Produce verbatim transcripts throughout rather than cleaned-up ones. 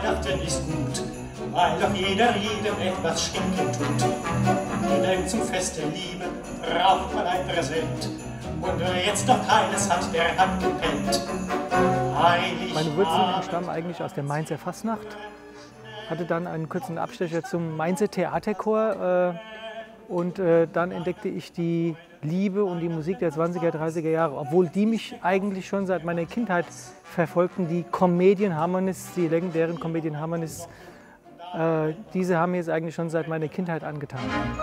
Weihnachten ist gut, weil doch jeder jedem etwas schenken tut. Denn zum Fest der Liebe braucht man ein Präsent. Und wer jetzt noch keines hat, der hat gepennt. Heilig Meine Wurzeln entstammen eigentlich aus der Mainzer Fastnacht. Hatte dann einen kurzen Abstecher zum Mainzer Theaterchor. Äh, und äh, dann entdeckte ich die Liebe und die Musik der zwanziger, dreißiger Jahre. Obwohl die mich eigentlich schon seit meiner Kindheit verfolgten. Die Comedian Harmonists, die legendären Comedian Harmonists. Äh, diese haben mir jetzt eigentlich schon seit meiner Kindheit angetan.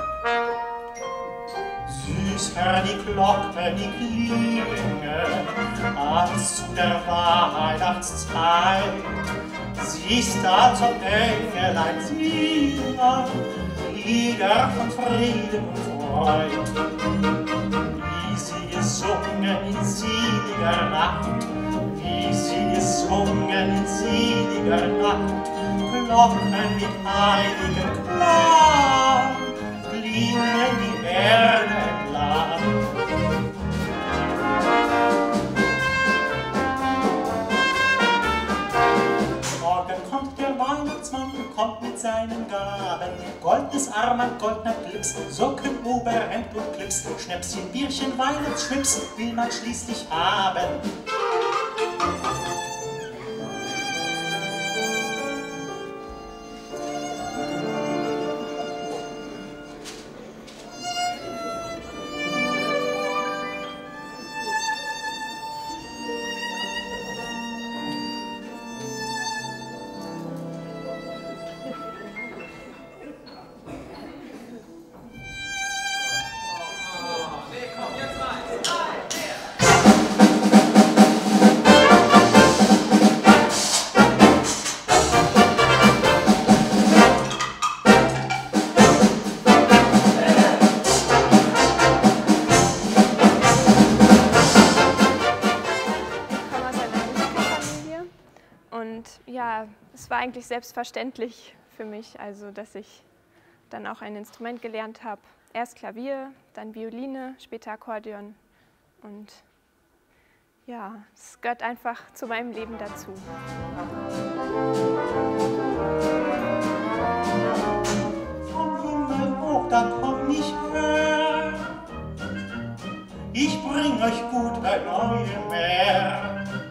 Süß hör die Glocke, die Klinge, als zu der Weihnachtszeit. Siehst da zum Engelein singen, Lieder von Frieden und Freud. Wie sie gesungen in seliger Nacht, wie sie gesungen in seliger Nacht, Glocken mit heiligem Klang, klingen die Erde entlang. Morgen kommt der Weihnachtsmann, kommt mit seinen Gaben, goldenes Armband, goldener Clips, Socken, Oberhemd und Clips, Schnäpschen, Bierchen, Weihnachtsschnips will man schließlich haben. Und ja, es war eigentlich selbstverständlich für mich, also dass ich dann auch ein Instrument gelernt habe. Erst Klavier, dann Violine, später Akkordeon. Und ja, es gehört einfach zu meinem Leben dazu. Vom Himmel hoch, da komm ich her. Ich bring euch gut bei neue Meer.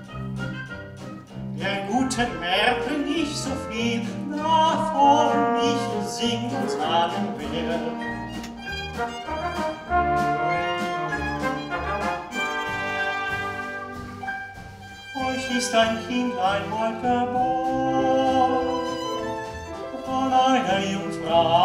Der guten Meer bring ich so viel, davon ich sing und sagen will. Euch ist ein Kindlein heute geboren, von einer Jungfrau